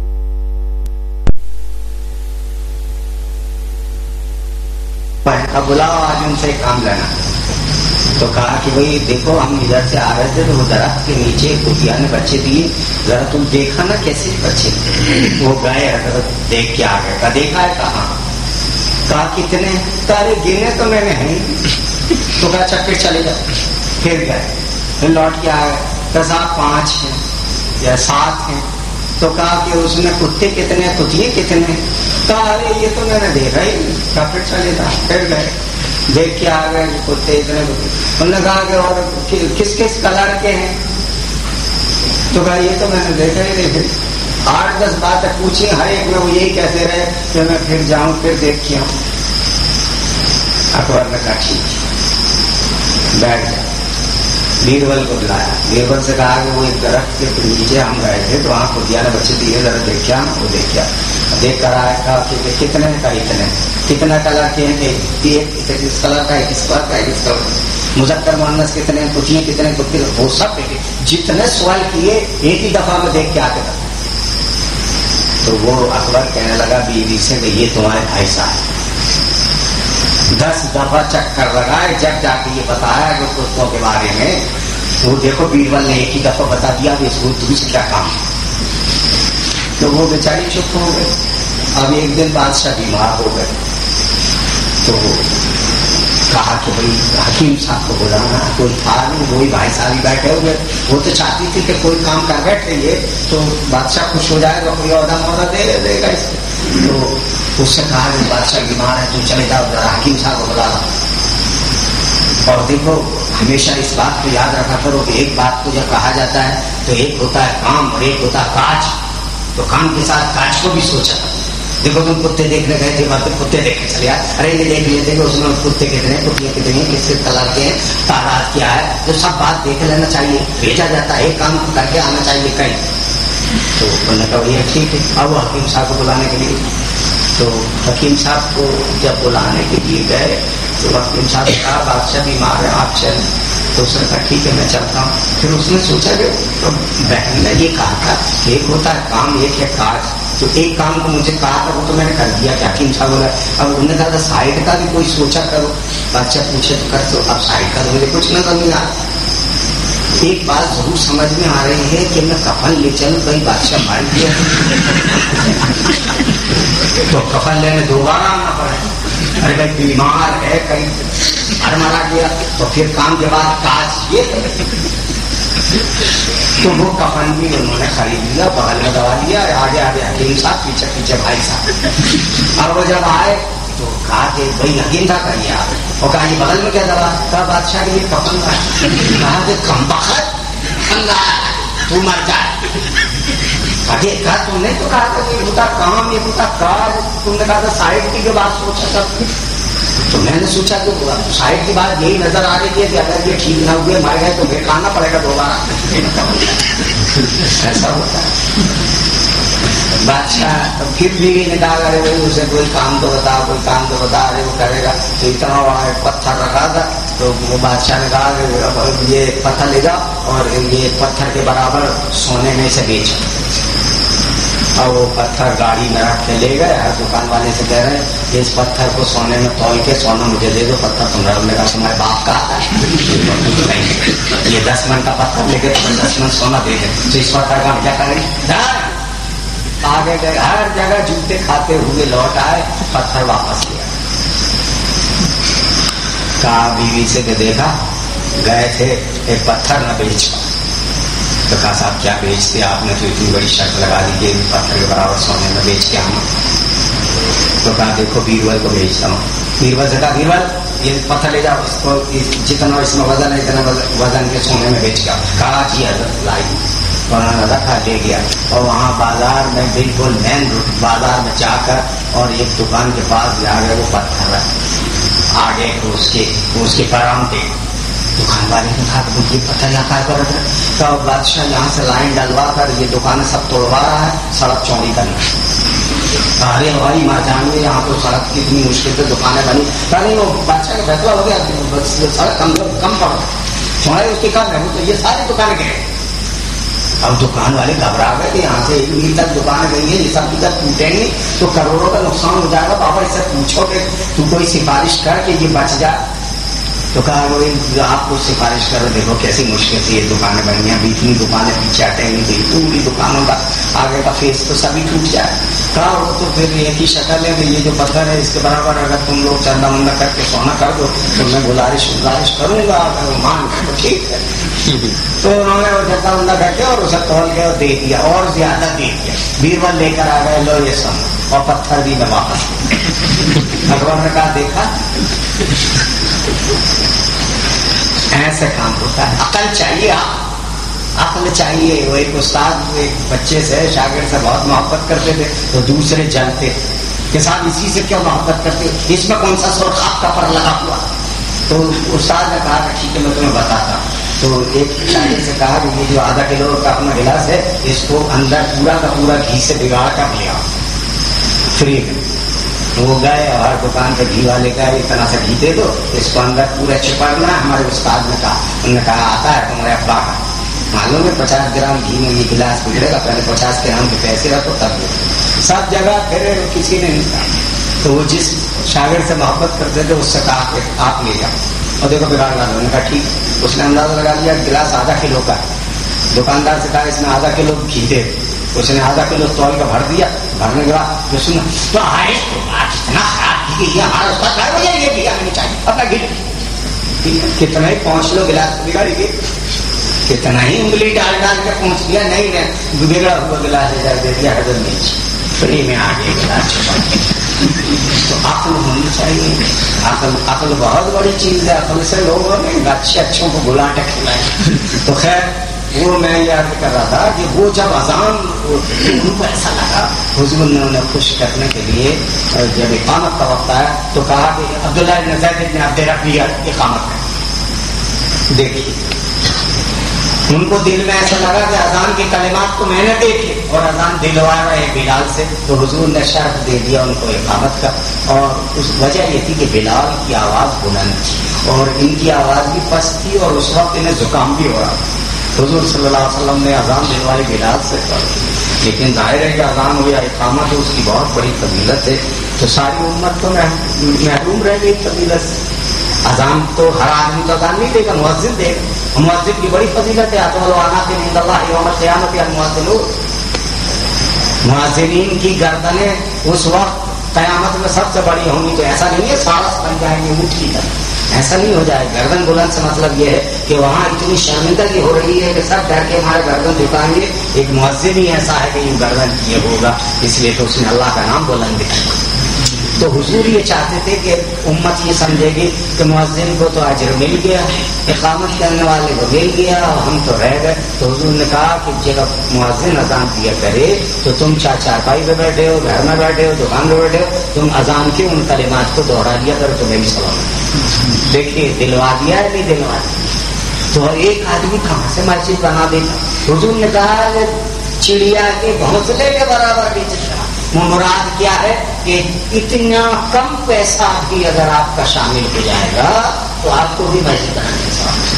Speaker 2: اب بلاؤ آج ان سے کام لینا. تو کہا کہ بھائی دیکھو ہم ادھر سے آ رہے تھے تو وہ درخت کے نیچے کتیا نے بچے دیے, ذرا تم دیکھا نا کیسے بچے. وہ گئے دیکھ کے آ گئے. کہا دیکھا ہے کہاں, کہا کتنے, تارے گنے تو میں نے ہیں. تو کہا اچھا پھر چلے جاؤ. پھر گئے, پھر لوٹ کے آ گئے. کہا پانچ ہیں یا سات ہیں. تو کہا کہ اس میں کتے کتنے, کتیے کتنے. کہا ارے یہ تو میں نے دیکھا ہی. کہا پھر چلے جاؤ. پھر گئے, دیکھ کے آ گئے کتے اتنے. انہوں نے کہا کہ اور کس کس کلر کے ہیں. تو کہا یہ تو میں نے دیکھا ہی نہیں. آٹھ دس باتیں پوچھی, ہر ایک میں وہ یہی کہتے رہے کہ میں پھر جاؤں پھر دیکھ کے آؤں. اکبر نے کہا ٹھیک بیٹھ جا. بیربل کو بلایا. بیربل سے کہا کہ وہ ایک درخت کے نیچے ہم گئے تھے تو وہاں کتیا نے بچے دیے, ذرا دیکھا. وہ دیکھا دیکھ کر آیا کہا کہ کتنے کا اتنے کتنا کلر کے ہیں کہ ایک اس کلر کا ہے کس کلر کا ہے کس کلر مذکر مؤنث کتنے کتنے کتنے کتنے وہ سب جتنے سوال کیے ایک ہی دفعہ میں دیکھ کے آتے تھا. تو وہ اکبر کہنے لگا بیوی سے کہ یہ تمہارے بھائی صاحب دس دفعہ چکر لگائے جب جا کے یہ بتایا کہ کتوں کے بارے میں. وہ دیکھو بیربل نے ایک ہی دفعہ بتا دیا کہ اس کو دوسرے کیا کام ہے. تو وہ بیچاری چپ ہو گئے. اب ایک دن بادشاہ بیمار ہو گئے تو کہا کہ بھائی حکیم صاحب کو بلانا. کوئی تھا نہیں, وہی بھائی صاحب ہی بیٹھے ہوئے. وہ تو چاہتی تھی کہ کوئی کام کر بیٹھے یہ تو بادشاہ خوش ہو جائے گا, کوئی عہدہ مودا دے دے گا اس کو. تو اس سے کہا کہ بادشاہ بیمار ہے تو چلے جاؤ ذرا حکیم صاحب کو بلا لا. اور دیکھو ہمیشہ اس بات کو یاد رکھا کرو کہ ایک بات کو جب کہا جاتا ہے تو ایک ہوتا ہے کام اور ایک ہوتا ہے کاج. تو کام کے ساتھ کاج کو بھی سوچا. دیکھو تم کتے دیکھنے گئے تھے بات کتے دیکھ کے چلے آئے. ارے یہ دیکھ لیتے کہ اس میں کتے کتنے کتنے کتنے کس کس کلر کے ہیں تعداد کیا ہے. تو سب بات دیکھ لینا چاہیے. بھیجا جاتا ہے ایک کام کر کے آنا چاہیے کہیں. تو انہوں نے کہا بھیا ٹھیک ہے. اب وہ حکیم صاحب کو بلانے کے لیے تو حکیم صاحب کو جب بلانے کے لیے گئے تو حکیم صاحب نے کہا بادشاہ بیمار ہے آپ چلیں. تو اس نے کہا ٹھیک ہے میں چلتا ہوں. پھر اس نے سوچا کہ بہن نے یہ کہا تھا کہ ایک ہوتا ہے کام ایک ہے کاج. تو ایک کام کو مجھے کہا تھا وہ تو میں نے کر دیا کہ حکیم صاحب بولا. اب انہوں نے کہا تھا سائڈ کا بھی کوئی سوچا کرو. بادشاہ پوچھے تو کر تو اب سائڈ کا تو مجھے کچھ نہ کروں گا. ایک بات ضرور سمجھ میں آ رہی ہے کہ میں کفن لے چلوں کہیں بادشاہ مار دیا تو کفن لینے دوبارہ آنا پڑے. ارے بھائی بیمار ہے کہیں مر مرا گیا تو پھر کام کے بعد کاج یہ. تو وہ کفن بھی انہوں نے خرید لیا, بغل میں دبا لیا. آگے آگے حکیم صاحب پیچھے پیچھے بھائی صاحب. اور وہ جب آئے تو کہا کہ بھائی حکیم تھا کریے آپ. اور کہا یہ بغل میں کیا دبا. کہا بادشاہ کے لیے کفن تھا. کہا کہ کم بخت تو مر جائے. کہا تم نے تو کہا تھا کہ ہوتا کام یہ ہوتا کار. تم نے کہا تھا سائڈ کی جو بات سوچا تھا. تو میں نے سوچا کہ سائڈ کی بات یہی نظر آ رہی ہے کہ اگر یہ ٹھیک نہ ہوئے مر گئے تو پھر کھانا پڑے گا دوبارہ. ایسا ہوتا ہے. بادشاہ پھر بھی نکال رہے بھائی اسے کوئی کام تو بتا کوئی کام تو بتا رہے وہ کرے گا. تو اتنا وہاں پتھر رکھا تھا تو وہ بادشاہ نے کہا کہ یہ پتھر لے جاؤ اور یہ پتھر کے برابر سونے میں سے بیچ. اور وہ پتھر گاڑی میں رکھ کے لے گئے. ہر دکان والے سے کہہ رہے ہیں اس پتھر کو سونے میں تول کے سونا مجھے دے دو. پتھر تمہارا نے کہا تمہارے باپ کا یہ دس من کا پتھر لے کے تمہیں دس من سونا دے دے. تو اس پتھر کا ہم کیا کریں. آگے گئے ہر جگہ جوتے کھاتے ہوئے لوٹ آئے. پتھر واپس لیا. کہا بیوی سے کہ دیکھا گئے تھے ایک پتھر نہ بیچ پا. تو کہا صاحب کیا بیچتے آپ نے تو اتنی بڑی شرط لگا دی کہ پتھر کے برابر سونے میں بیچ کے آنا. تو کہا دیکھو بیربل کو بیچتا ہوں. بیربل سے کہا بیربل یہ پتھر لے جاؤ اس کو جتنا اس میں وزن ہے اتنا وزن کے سونے میں بیچ کے آؤ. کہا جی حضرت لائی. انہوں نے رکھا لے گیا. اور وہاں بازار میں بالکل مین بازار میں جا کر اور ایک دکان کے پاس جا گئے وہ پتھر آگے اس کے اس کے پیغام دے. دکان والے نے کہا کہ یہ پتھر یہاں کا کر رہے تو بادشاہ یہاں سے لائن ڈلوا کر یہ دکانیں سب توڑوا رہا ہے سڑک چوڑی کرنا. ارے بھائی مر جانیے یہاں تو سڑک کتنی مشکل سے دکانیں بنی. نہیں وہ بادشاہ کا فیصلہ ہو گیا سڑک کم کم پڑ چوڑے اس کے کم ہے تو یہ ساری دکانیں گئے. اب دکان والے گھبرا گئے کہ یہاں سے ایک میل تک دکانیں گئی ہیں یہ سب ادھر ٹوٹیں گی تو کروڑوں کا نقصان ہو جائے گا. بابا اس سے پوچھو کہ تو کوئی سفارش کر کہ یہ بچ جائے. تو کہا وہ آپ کو سفارش کرو دیکھو کیسی مشکل سے یہ دکانیں بنی ہیں. ابھی اتنی دکانیں پیچھے ہٹیں گی تو پوری دکانوں کا آگے کا فیس تو سبھی ٹوٹ جائے. کہا وہ تو پھر ایک ہی شکل ہے کہ یہ جو پتھر ہے اس کے برابر اگر تم لوگ چندہ مندہ کر کے سونا کر دو تو میں گزارش گزارش کروں گا اگر مان تو ٹھیک ہے. تو انہوں نے وہ چندہ مندہ کر کے اور اسے تول کے دے دیا اور زیادہ دے دیا. بیربل لے کر آ گئے لو یہ سب اور پتھر بھی میں واپس. اکبر نے کہا دیکھا ایسے کام ہوتا ہے. عقل چاہیے عقل چاہیے. وہ ایک استاد ایک بچے سے شاگرد سے بہت محبت کرتے تھے تو دوسرے جلتے کہ صاحب اسی سے کیوں محبت کرتے اس میں کون سا سرخ آپ کا پر لگا ہوا. تو استاد نے کہا کہ ٹھیک ہے میں تمہیں بتاتا. تو ایک شاگرد سے کہا کہ یہ جو آدھا کلو کا اپنا گلاس ہے اس کو اندر پورا کا پورا گھی سے بگاڑ کر لے آؤ. فری میں. وہ گئے اور دکان پہ گھی والے گئے ایک طرح سے گھی دے دو اس کو اندر پورا چپڑنا ہے. ہمارے استاد نے کہا انہوں نے کہا آتا ہے تمہارے ابا کا معلوم ہے پچاس گرام گھی میں یہ گلاس گزرے گا پہلے پچاس گرام کے پیسے رکھو تب سب جگہ پھرے کسی نے نہیں کہا. تو وہ جس شاگرد سے محبت کرتے تھے اس سے کہا کہ آپ لے جاؤ اور دیکھو بگاڑ لا دو. نے کہا ٹھیک. اس نے اندازہ لگا لیا گلاس آدھا کلو کا ہے. دکاندار سے کہا اس میں آدھا کلو گھی دے. اس نے آدھا کلو تول کا بھر دیا. بھرنے کے بعد جو سنا تو اتنا خراب گھی یہ ہمارا اس کا یہ گھی ہمیں چاہیے اپنا گھی کتنا ہی پہنچ لو گلاس بگاڑی گئی کتنا ہی انگلی ڈال ڈال کے پہنچ گیا. نہیں نہیں بگڑا ہوا گلاس ادھر دے دیا حضرت نیچے فری میں آ گئے گلاس چھپا. تو عقل ہونی چاہیے. عقل عقل بہت بڑی چیز ہے. عقل سے لوگوں نے اچھے اچھوں کو بلا ٹکھلائے. تو خیر وہ میں یاد کر رہا تھا کہ وہ جب اذان ان کو ایسا لگا حضور نے انہیں خوش کرنے کے لیے جب اقامت کا وقت آیا تو کہا کہ عبداللہ بن زید نے عبد ربی اقامت کر. دیکھیے ان کو دل میں ایسا لگا کہ اذان کے کلمات کو میں نے دیکھے اور اذان دلوا رہے بلال سے. تو حضور نے شرط دے دیا ان کو اقامت کا. اور اس وجہ یہ تھی کہ بلال کی آواز بلند تھی اور ان کی آواز بھی پست تھی اور اس وقت انہیں زکام بھی ہو رہا. حضور صلی اللہ علیہ وسلم نے اذان دلوائی بلال سے کر. لیکن ظاہر ہے کہ اذان ہو یا اقامت اس کی بہت بڑی فضیلت ہے. تو ساری امت تو محروم رہ گئی فضیلت سے. اذان تو ہر آدمی تو اذان نہیں دے گا مؤذن دے گا. مؤذن کی بڑی فضیلت ہے. مؤذنین کی گردنیں اس وقت قیامت میں سب سے بڑی ہوں گی. تو ایسا نہیں ہے سارس بن جائیں گے اونٹ کی طرح. ایسا نہیں ہو جائے. گردن بلند سے مطلب یہ ہے کہ وہاں اتنی شرمندگی ہو رہی ہے کہ سب ڈر کے ہمارے گردن جھکائیں گے. ایک مؤذن ہی ایسا ہے کہ یہ گردن کیے ہوگا اس لیے تو اس نے اللہ کا نام بلند دکھایا. تو حضور یہ چاہتے تھے کہ امت یہ سمجھے گی کہ مؤذن کو تو اجر مل گیا اقامت کرنے والے کو مل گیا اور ہم تو رہ گئے. تو حضور نے کہا کہ جب مؤذن اذان دیا کرے تو تم چار چارپائی پہ بیٹھے ہو گھر میں بیٹھے ہو دکان پہ بیٹھے ہو تم اذان کے ان کلمات کو دوہرا دیا کرو تمہیں بھی سلام. دیکھیے دلوا دیا ہے نہیں دلوا دیا. تو ایک آدمی کہاں سے مسجد بنا دیتا. حضور نے کہا کہ چڑیا کے گھونسلے کے برابر بھی چشمہ. مراد کیا ہے کہ اتنا کم پیسہ بھی اگر آپ کا شامل ہو جائے گا تو آپ کو بھی مسجد بنانے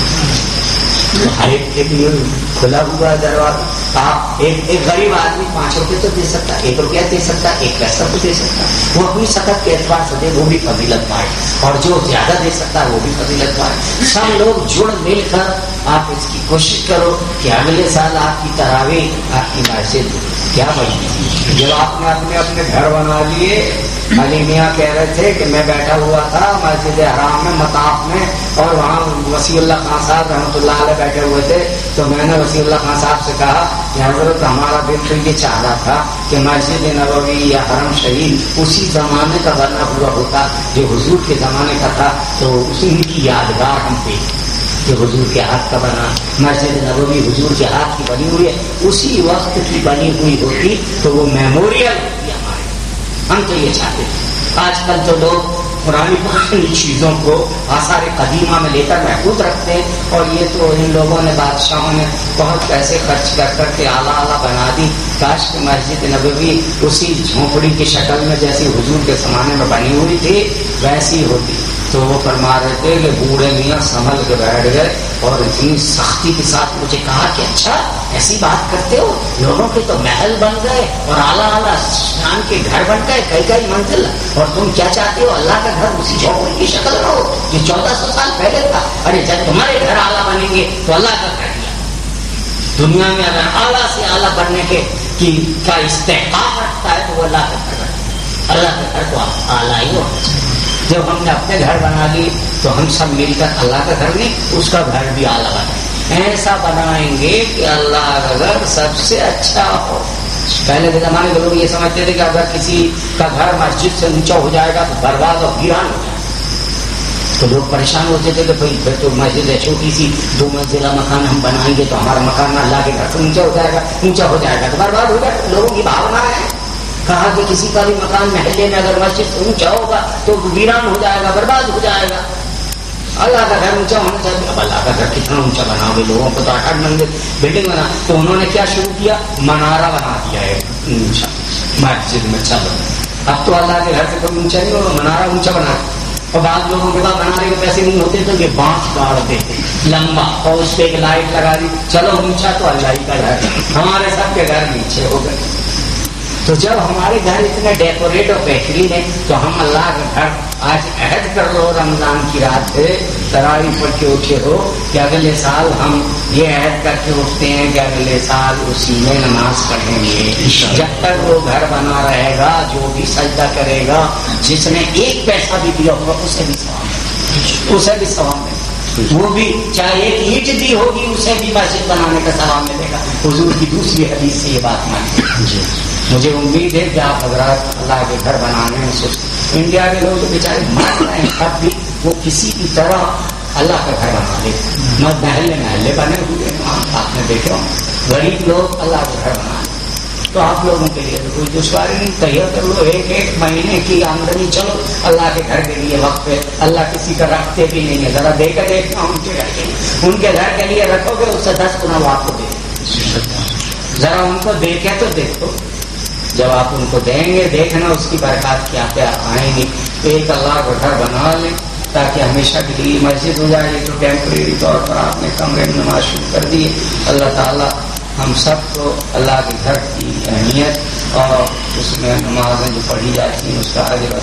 Speaker 2: سے ہر ایک کے لیے کھلا ہوا دروازہ. آپ ایک ایک غریب آدمی پانچ روپے تو دے سکتا ہے ایک روپیہ دے سکتا ہے ایک پیسہ تو دے سکتا ہے. وہ اپنی سخت کے اعتبار سے دے وہ بھی فضیلت پائے اور جو زیادہ دے سکتا ہے وہ بھی فضیلت پائے. سب لوگ جڑ مل کر آپ اس کی کوشش کرو کہ اگلے سال آپ کی تراویح آپ کی مسجد کیا بنی. جب آپ نے اپنے اپنے گھر بنا لیے علی میاں کہہ رہے تھے کہ میں بیٹھا ہوا تھا مسجد حرام میں مطاف میں اور وہاں وسیع اللہ خان صاحب رحمۃ اللہ علیہ بیٹھے ہوئے تھے. تو میں نے وسیع اللہ خان صاحب سے کہا کہ حضرت ہمارا دل تو یہ چاہ رہا تھا کہ مسجد نبوی یا حرم شریف اسی زمانے کا بنا ہوا ہوتا جو حضور کے زمانے کا تھا. تو اسی کی یادگار ہم پہ کہ حضور کے ہاتھ کا بنا مسجد نبوی حضور کے ہاتھ کی بنی ہوئی ہے اسی وقت کی بنی ہوئی ہوتی تو وہ میموریل ہوتی ہمارے. ہم تو یہ چاہتے ہیں. آج کل تو لوگ پرانی پرانی چیزوں کو آثار قدیمہ میں لے کر محفوظ رکھتے ہیں اور یہ تو ان لوگوں نے بادشاہوں نے بہت پیسے خرچ کر کر کے اعلیٰ اعلیٰ بنا دی. کاش کہ مسجد نبوی اسی جھونپڑی کی شکل میں جیسی حضور کے زمانے میں بنی ہوئی تھی ویسی ہوتی. تو وہ فرما رہے تھے کہ بوڑھے میاں سنبھل کے بیٹھ گئے اور اتنی سختی کے ساتھ مجھے کہا کہ اچھا ایسی بات کرتے ہو لوگوں کے تو محل بن گئے اور اعلیٰ اعلیٰ شان کے گھر بن گئے کئی کئی منزل اور تم کیا چاہتے ہو اللہ کا گھر اسی جھونپڑی کی شکل میں ہو یہ چودہ سو سال پہلے تھا. ارے جب تمہارے گھر اعلیٰ بنیں گے تو اللہ کا گھر دیا. دنیا میں اگر اعلیٰ سے اعلیٰ بننے کے کی کا استحقاق رکھتا ہے تو وہ اللہ کا گھر رکھتا ہے. اللہ کا گھر تو اعلیٰ ہی ہونا چاہیے. جب ہم نے اپنے گھر بنا لی تو ہم سب مل کر اللہ کا گھر نہیں اس کا گھر بھی اعلیٰ بنائیں. ایسا بنائیں گے کہ اللہ کا گھر سب سے اچھا ہو. پہلے کے زمانے کے لوگ یہ سمجھتے تھے کہ اگر کسی کا گھر مسجد سے اونچا ہو جائے گا تو برباد اور ویران ہو جائے گا. تو لوگ پریشان ہوتے تھے کہ بھائی پھر تو مسجد ہے چھوٹی سی دو منزلہ مکان ہم بنائیں گے تو ہمارا مکان اللہ کے گھر سے اونچا ہو جائے گا اونچا ہو جائے گا تو برباد ہو جائے گا. لوگوں کی بھاونا ہے. کہا کہ کسی کا بھی مکان محلے میں اگر مسجد سے اونچا ہوگا تو ویران ہو جائے گا برباد ہو جائے گا. اللہ کا گھر اونچا ہونا چاہیے. اب اللہ کا گھر کتنا اونچا بنا ہوگا لوگوں کو تو آٹھ منزل بلڈنگ بنا. تو انہوں نے کیا شروع کیا منارہ بنا دیا ہے اونچا مسجد میں. چلو اب تو اللہ کے گھر سے کوئی اونچا نہیں ہوگا، منارہ اونچا بنا، اور بعض لوگوں کے پاس بنانے کے پیسے نہیں ہوتے تو یہ بانس گاڑ دیتے لمبا اور اس پہ ایک لائٹ لگا دی، چلو اونچا تو اللہ ہی کا گھر، ہمارے سب کے گھر نیچے ہو گئے۔ تو جب ہمارے گھر اتنے ڈیکوریٹ اور بہترین ہے تو ہم اللہ کا گھر آج عہد کر لو، رمضان کی رات ہے، تراویح پڑھ کے اٹھے ہو کہ اگلے سال ہم یہ عہد کر کے اٹھتے ہیں کہ اگلے سال اسی میں نماز پڑھیں گے۔ جب تک وہ گھر بنا رہے گا، جو بھی سجدہ کرے گا، جس نے ایک پیسہ بھی دیا ہوگا اسے بھی ثواب، اسے بھی ثواب ہے، وہ بھی چاہے ایک اینٹ دی ہوگی اسے بھی مسجد بنانے کا ثواب ملے گا۔ حضور کی دوسری حدیث سے یہ بات مانی۔ مجھے امید ہے کہ آپ حضرات اللہ کے گھر بنانے میں سوچ، انڈیا کے لوگ بیچارے مر رہے ہیں تب بھی وہ کسی کی طرح اللہ کا گھر بنا لے، مت محلے محلے بنے ہوئے آپ نے دیکھے ہوں، غریب لوگ اللہ کا گھر بنا لے۔ تو آپ لوگوں کے لیے تو کوئی دشواری نہیں، تیار کر لو ایک ایک مہینے کی آمدنی، چلو اللہ کے گھر کے لیے وقت پہ، اللہ کسی کا رکھتے بھی نہیں ہے، ذرا دے کر دیکھنا ان کے گھر کے لیے، ان کے گھر کے لیے رکھو گے اس سے دس گنا وہ آپ کو دے، ذرا ان کو دیکھے تو دیکھو، جب آپ ان کو دیں گے دیکھنا اس کی برکات کیا کیا آئیں گی۔ تو ایک اللہ کا گھر بنا لیں تاکہ ہمیشہ کے لیے مسجد ہو جائے، تو ٹیمپریری طور پر آپ نے کمرے میں نماز شروع کر دی۔ اللہ تعالیٰ ہم سب کو اللہ کے گھر کی اہمیت اور اس میں نمازیں جو پڑھی جاتی ہیں اس کا اجر و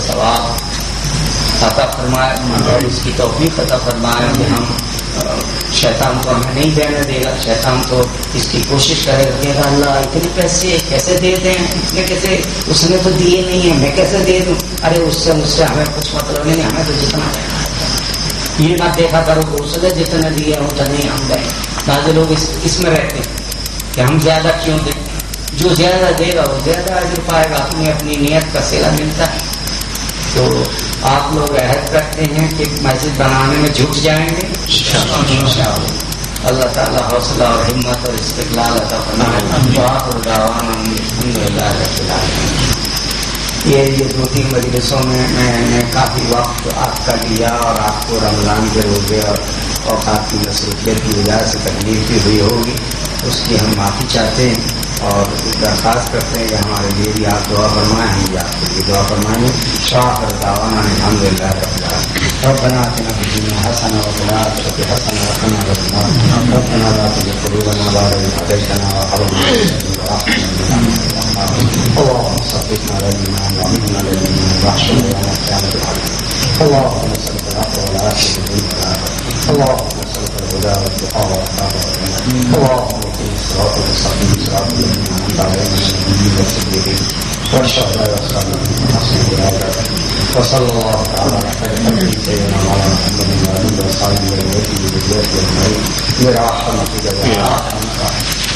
Speaker 2: ثواب عطا فرمائے، اور اس کی توفیق عطا فرمائے کہ ہم شیطان کو ہمیں نہیں دینے دے گا، شیطان تو اس کی کوشش کرے گا اللہ اتنے پیسے کیسے دے دیں، اتنے کیسے، اس نے تو دیے نہیں ہیں میں کیسے دے دوں، ارے اس سے مجھ سے ہمیں کچھ مطلب نہیں، ہمیں تو جتنا دینا، یہ نہ دیکھا کرو کہ اس نے جتنے دیے اتنے ہم دیں۔ بعض لوگ اس اس میں رہتے ہیں کہ ہم زیادہ کیوں دیں، جو زیادہ دے گا وہ زیادہ اجر پائے گا، اپنی اپنی نیت کا صلہ ملتا ہے۔ تو آپ لوگ عہد کرتے ہیں کہ مسجد بنانے میں جھک جائیں گے انشاءاللہ۔ اللہ تعالیٰ حوصلہ اور ہمت اور استقلال عطا فرمائے۔ وآخر دعوانا الحمدللہ رب العالمین۔ یہ یہ دو تین مجلسوں میں میں نے کافی وقت آپ کا لیا اور آپ کو رمضان کے روزے اور اوقات کی مصروفیت کی وجہ سے تکلیف بھی ہوئی ہوگی، اس کی ہم معافی چاہتے ہیں اور درخواست کرتے ہیں کہ ہمارے لیے بھی آپ دعا فرمائیں، ہم بھی آپ کے لیے دعا فرمائیں۔ آخر دعوانا الحمدللہ رب العالمین۔ ربنا آتنا فی الدنیا حسنہ وفی الآخرۃ حسنہ وقنا عذاب النار۔ ربنا لا تزغ قلوبنا بعد إذ هديتنا وهب لنا من لدنك رحمة إنك أنت الوهاب۔ اللهم ثبتنا على الإيمان وأعنا على الإيمان واحشرنا يوم القيامة العظيم۔ اللهم نسألك العفو والعافية في الدنيا والآخرة، اللهم نسألك الهدى والتقى والعفاف والغنى، اللهم اهدنا الصراط المستقيم صراط الذين أنعمت عليهم غير المغضوب عليهم ولا الضالين، والشهداء والصالحين وحسن أولئك وصلى الله تعالى على خير خلقه سيدنا مولانا محمد وعلى آله وصحبه وسلم برحمتك يا أرحم الراحمين۔